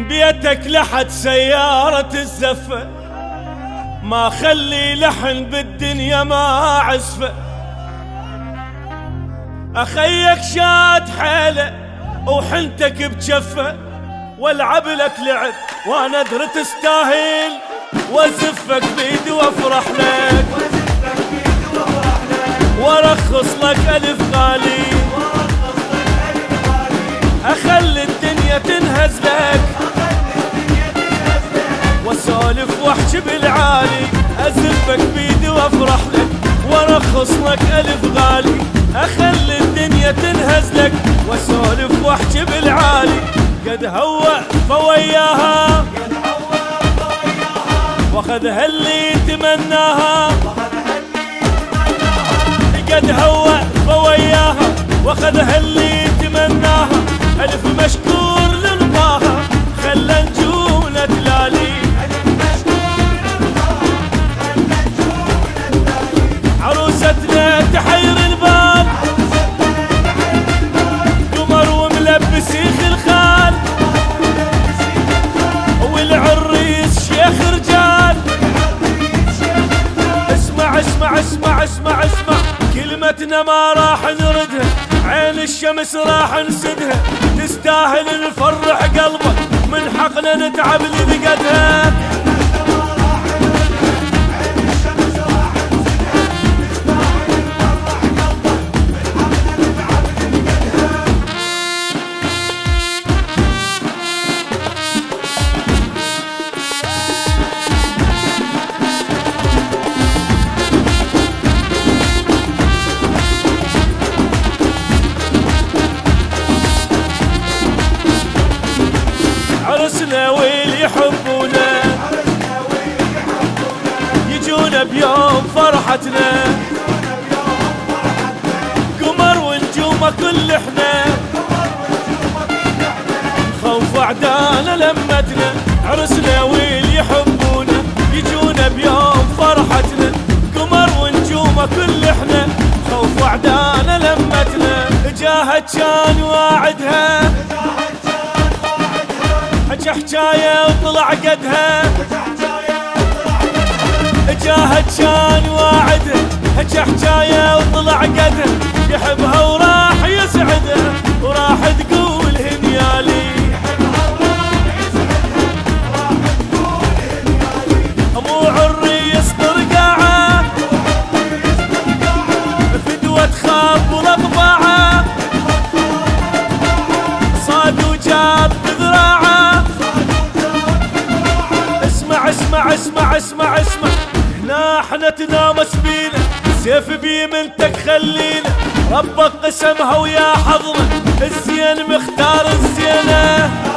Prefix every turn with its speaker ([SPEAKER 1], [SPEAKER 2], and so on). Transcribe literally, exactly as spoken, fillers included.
[SPEAKER 1] بيتك لحد سيارة الزفة، ما خلي لحن بالدنيا ما عزفه. أخيك شاد حيله وحنتك بجفه، والعب لك لعب وانا ادري تستاهل، وازفك بيدي وافرح لك، وارخص لك الف غالي، اخلي الدنيا تنهز لك، واسولف واحكي بالعالي، ازفك بيدي وافرح لك، وارخص لك الف غالي، اخلي الدنيا تنهز لك، واسولف واحكي بالعالي. قد هوى فوياها واخذها اللي تمناها، قد هوى فوياها واخذها اللي تمناها، الف مشكور لرضاها خلى نجومنا تلالي، عروستنا تحير البال، قمر وملبس خلخال، والعريس شيخ رجال. اسمع اسمع اسمع اسمع اسمع كلمتنا ما راح نردها، عين الشمس راح نسدها، تستاهل نفرح قلبك، من حقنا نتعب لذقتها. عرسنا واللي يحبونا يجونا بيوم فرحتنا، قمر ونجومه كل احنا، خوف اعدانا لمتنا. عرسنا واللي يحبونا يجونا بيوم فرحتنا، قمر ونجومه كل احنا، خوف اعدانا لمتنا. جاهد كان واعدها حكى حكاية وطلع قدها، جاهد كان واعدها حكى حكاية وطلع قدها، يحبها وراح يسعدها، وراح تقول هنيالي، مو عريس طرقاعه فدوة تخاف ولا صاد وجاب بذراعه. اسمع اسمع اسمع اسمع اسمع هنا احنا تنامس بينا، سيف بيمنتك خلينا، ربك قسمها ويا حظنا، الزين مختار الزينه.